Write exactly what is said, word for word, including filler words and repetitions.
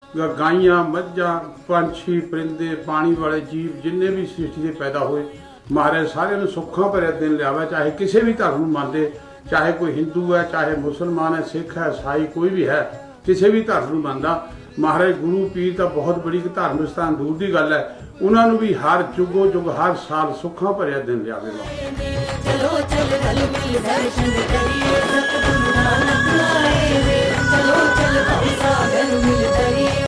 गाइयां मझां पंछी परिंदे पानी वाले जीव जिन्ने भी सृष्टि से पैदा हुए महाराज सारे सुखों भरिया दिन लिया। चाहे किसी भी धर्म मानते, चाहे कोई हिंदू है, चाहे मुसलमान है, सिख है, ईसाई कोई भी है, किसी भी धर्म मानता महाराज गुरु पीर तो बहुत बड़ी धार्मिक स्थान दूर की गल है। उन्होंने भी हर जुगो जुग हर साल सुखों भरिया दिन लिया।